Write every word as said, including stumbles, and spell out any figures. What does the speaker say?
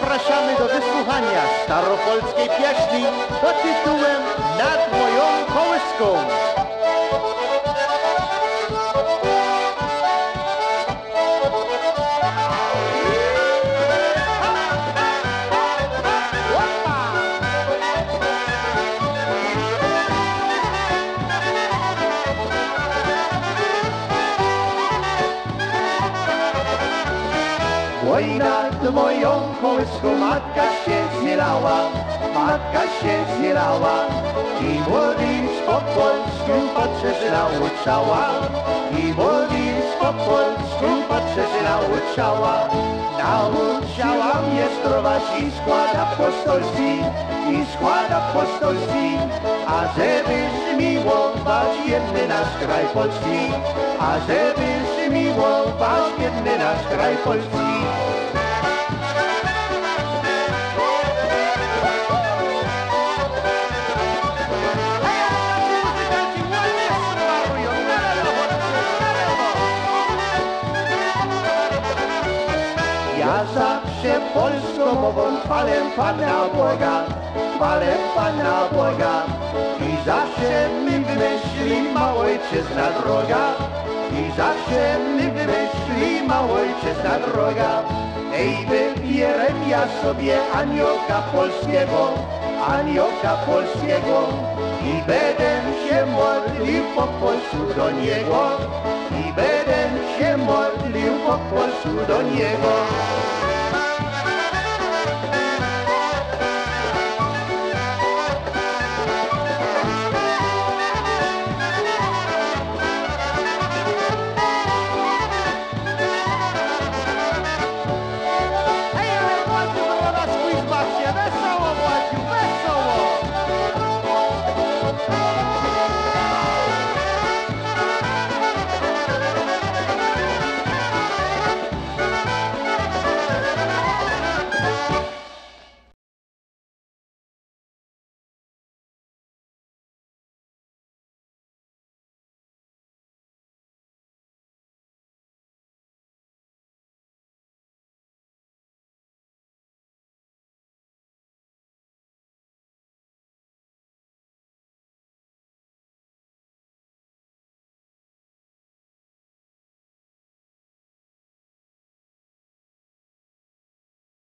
zapraszamy do wysłuchania staropolskiej pieśni pod tytułem Nad moją kołyską. Oj, nad moją kołyską matka się zjechała, matka się zjechała i młodzież po polsku patrzeć nauczała, i młodzież po polsku patrzeć nauczała. Nauczała mnie strować i skład apostolski, i skład apostolski, a żebyś miłować jedny nasz kraj polski, a żebyś miłować jedny nasz kraj polski. Ja zawsze polską mową chwalę Pana Boga, chwalę Pana Boga i zawsze mi wymyśli ma ojczyzna droga, i zawsze mi wymyśli ma ojczyzna droga. Ej, wybieram ja sobie aniołka polskiego, aniołka polskiego i będę się modlił po polsku do niego, i będę się modlił po polsku do niego.